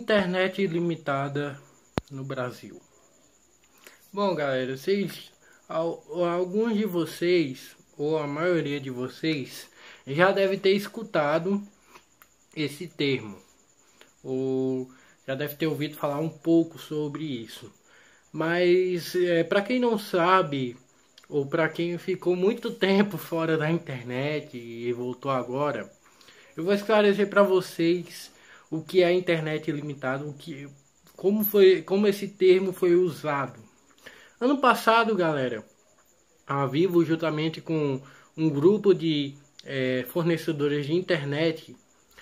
Internet ilimitada no Brasil. Bom, galera, alguns de vocês, ou a maioria de vocês, já deve ter escutado esse termo, ou já deve ter ouvido falar um pouco sobre isso. Mas, para quem não sabe, ou para quem ficou muito tempo fora da internet e voltou agora, eu vou esclarecer para vocês o que é a internet ilimitada, como esse termo foi usado. Ano passado, galera, a Vivo, juntamente com um grupo de fornecedores de internet,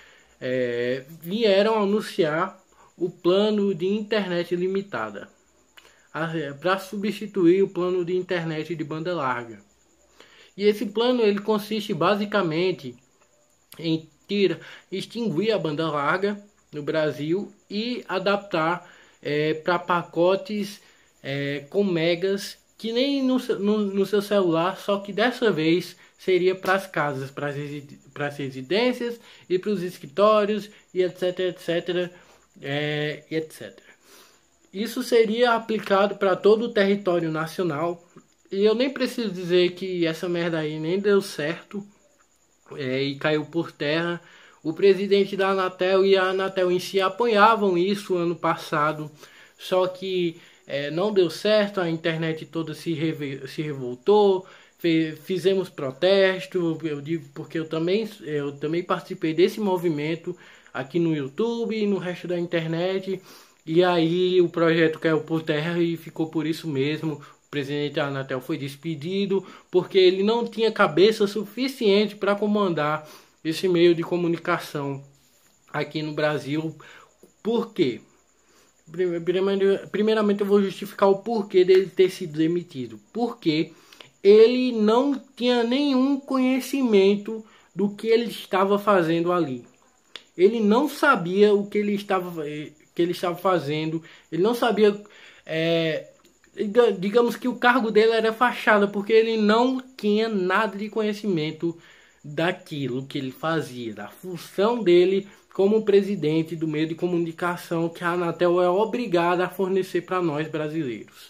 vieram anunciar o plano de internet ilimitada para substituir o plano de internet de banda larga. E esse plano ele consiste basicamente em extinguir a banda larga no Brasil e adaptar para pacotes com megas que nem no seu celular, só que dessa vez seria para as casas, para as residências e para os escritórios e etc, etc, etc. Isso seria aplicado para todo o território nacional, e eu nem preciso dizer que essa merda aí nem deu certo e caiu por terra. O presidente da Anatel e a Anatel em si apoiavam isso ano passado, só que não deu certo, a internet toda se revoltou, fizemos protesto. Eu digo porque eu também participei desse movimento aqui no YouTube e no resto da internet, e aí o projeto caiu por terra e ficou por isso mesmo. O presidente da Anatel foi despedido porque ele não tinha cabeça suficiente para comandar esse meio de comunicação aqui no Brasil. Por quê? Primeiramente eu vou justificar o porquê dele ter sido demitido. Porque ele não tinha nenhum conhecimento do que ele estava fazendo ali. Ele não sabia o que ele estava fazendo. Ele não sabia... digamos que o cargo dele era fachada, porque ele não tinha nada de conhecimento daquilo que ele fazia, da função dele como presidente do meio de comunicação que a Anatel é obrigada a fornecer para nós brasileiros.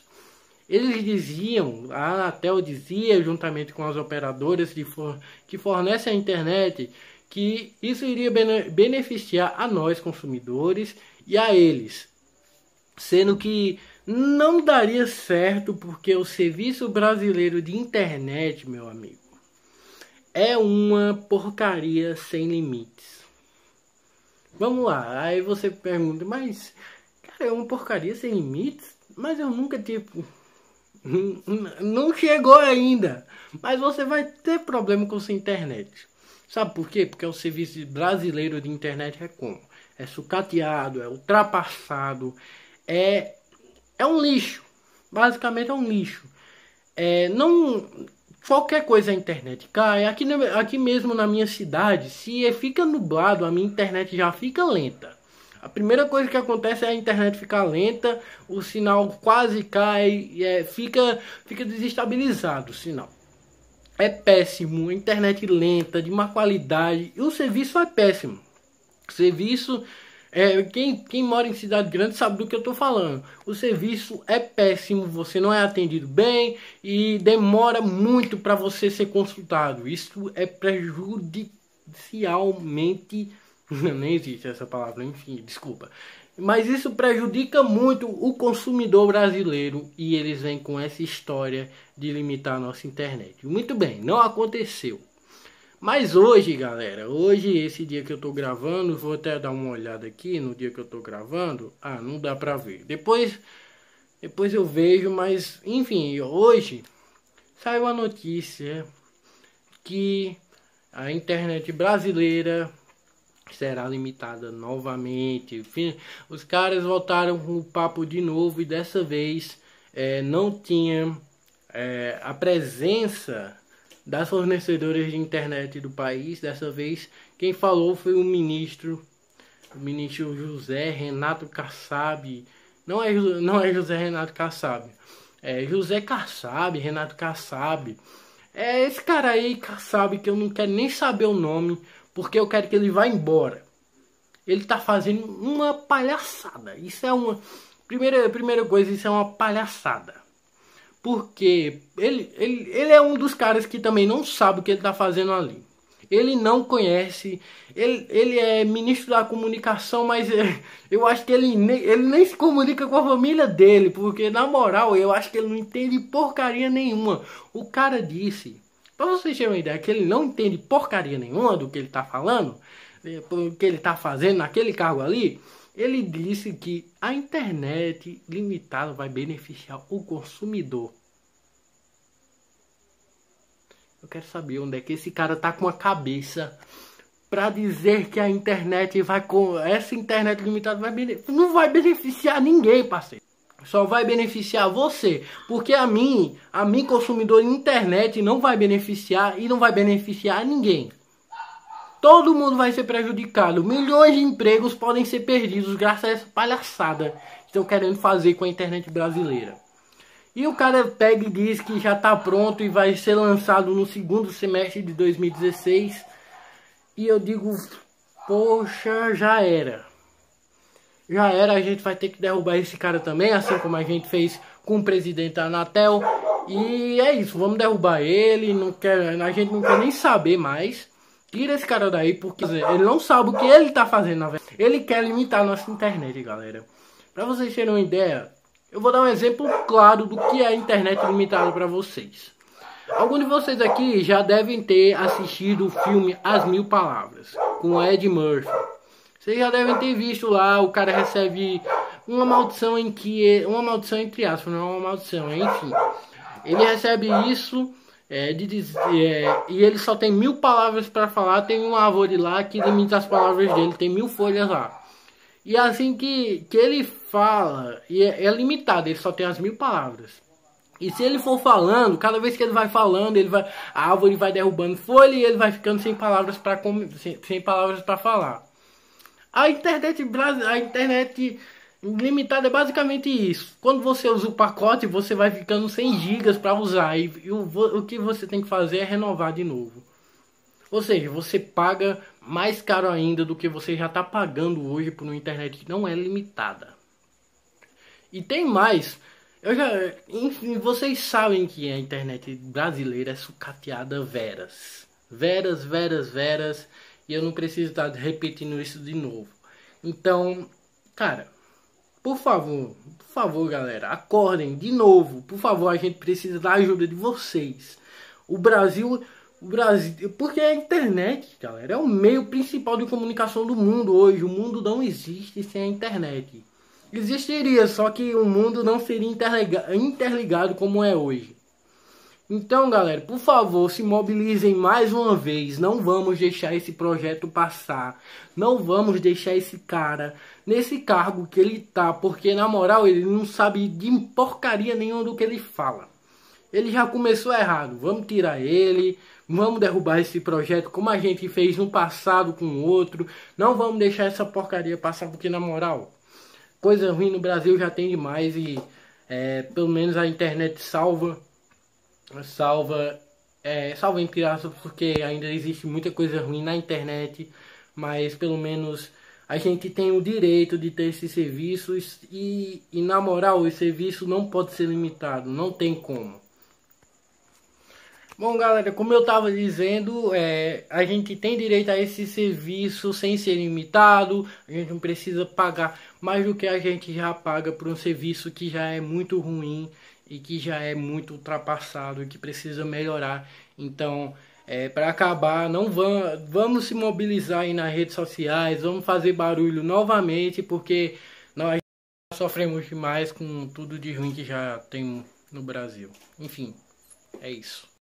A Anatel dizia, juntamente com as operadoras que fornecem a internet, que isso iria beneficiar a nós consumidores e a eles, sendo que não daria certo, porque o serviço brasileiro de internet, meu amigo, é uma porcaria sem limites. Vamos lá, aí você pergunta, mas cara, é uma porcaria sem limites? Mas eu nunca tive... Não chegou ainda, mas você vai ter problema com sua internet. Sabe por quê? Porque o serviço brasileiro de internet é como? É sucateado, é ultrapassado, é um lixo. Basicamente é um lixo. Qualquer coisa a internet cai. Aqui mesmo na minha cidade, se fica nublado, a minha internet já fica lenta. A primeira coisa que acontece é a internet ficar lenta, o sinal quase cai, fica desestabilizado o sinal. É péssimo, internet lenta, de má qualidade, e o serviço é péssimo. O serviço, quem mora em cidade grande sabe do que eu estou falando. O serviço é péssimo, você não é atendido bem e demora muito para você ser consultado. Isso é prejudicialmente... Nem existe essa palavra, enfim, desculpa. Mas isso prejudica muito o consumidor brasileiro, e eles vêm com essa história de limitar a nossa internet. Muito bem, não aconteceu. Mas hoje, galera, esse dia que eu tô gravando, vou até dar uma olhada aqui no dia que eu tô gravando. Ah, não dá pra ver. Depois eu vejo, mas enfim, hoje saiu a notícia que a internet brasileira será limitada novamente. Enfim, os caras voltaram com o papo de novo, e dessa vez não tinha a presença das fornecedoras de internet do país. Dessa vez quem falou foi o ministro José Renato Kassab. Não é José Renato Kassab, é José Kassab, Renato Kassab. É esse cara aí, Kassab, que eu não quero nem saber o nome, porque eu quero que ele vá embora. ele tá fazendo uma palhaçada. Isso é uma... Primeira coisa, isso é uma palhaçada. Porque ele é um dos caras que também não sabe o que ele tá fazendo ali. Ele não conhece, ele é ministro da comunicação, mas eu acho que ele nem se comunica com a família dele, porque na moral eu acho que ele não entende porcaria nenhuma. O cara disse, pra vocês terem uma ideia, que ele não entende porcaria nenhuma do que ele tá falando, do que ele tá fazendo naquele cargo ali. Ele disse que a internet limitada vai beneficiar o consumidor. Eu quero saber onde é que esse cara tá com a cabeça pra dizer que a internet vai... Essa internet limitada não vai beneficiar ninguém, parceiro. Só vai beneficiar você. Porque a mim consumidor de internet, não vai beneficiar e não vai beneficiar ninguém. Todo mundo vai ser prejudicado. Milhões de empregos podem ser perdidos graças a essa palhaçada que estão querendo fazer com a internet brasileira. E o cara pega e diz que já está pronto e vai ser lançado no segundo semestre de 2016. E eu digo, poxa, já era. Já era, a gente vai ter que derrubar esse cara também, assim como a gente fez com o presidente da Anatel. E é isso, vamos derrubar ele, a gente não quer nem saber mais. Tira esse cara daí, porque ele não sabe o que ele tá fazendo, na verdade. Ele quer limitar a nossa internet, galera. Pra vocês terem uma ideia, eu vou dar um exemplo claro do que é a internet limitada pra vocês. Alguns de vocês aqui já devem ter assistido o filme As Mil Palavras, com Ed Murphy. Vocês já devem ter visto lá, o cara recebe uma maldição uma maldição entre aspas, não é uma maldição, enfim. Ele recebe isso... e ele só tem 1000 palavras para falar. Tem uma árvore lá que limita as palavras dele, tem 1000 folhas lá. E assim que ele fala, e é limitado, ele só tem as 1000 palavras. E se ele for falando, cada vez que ele vai falando, a árvore vai derrubando folha e ele vai ficando sem palavras para falar. A internet limitada é basicamente isso. Quando você usa o pacote, você vai ficando sem gigas para usar. E o que você tem que fazer é renovar de novo. Ou seja, você paga mais caro ainda do que você já está pagando hoje por uma internet que não é limitada. E tem mais. Enfim, vocês sabem que a internet brasileira é sucateada veras. Veras. E eu não preciso estar repetindo isso de novo. Então, cara... Por favor, galera, acordem de novo. Por favor, a gente precisa da ajuda de vocês. O Brasil, porque a internet, galera, é o meio principal de comunicação do mundo hoje. O mundo não existe sem a internet. Existiria, só que o mundo não seria interligado como é hoje. Então, galera, por favor, se mobilizem mais uma vez. Não vamos deixar esse projeto passar. Não vamos deixar esse cara nesse cargo que ele tá. Porque, na moral, ele não sabe de porcaria nenhuma do que ele fala. Ele já começou errado. Vamos tirar ele. Vamos derrubar esse projeto como a gente fez no passado com o outro. Não vamos deixar essa porcaria passar. Porque, na moral, coisa ruim no Brasil já tem demais. E pelo menos a internet salva entre aspas, porque ainda existe muita coisa ruim na internet, mas pelo menos a gente tem o direito de ter esses serviços e na moral, o serviço não pode ser limitado, não tem como. Bom, galera, como eu estava dizendo, a gente tem direito a esse serviço sem ser limitado. A gente não precisa pagar mais do que a gente já paga por um serviço que já é muito ruim e que já é muito ultrapassado e que precisa melhorar. Então, para acabar, vamos se mobilizar aí nas redes sociais, vamos fazer barulho novamente, porque nós sofremos demais com tudo de ruim que já tem no Brasil. Enfim, é isso.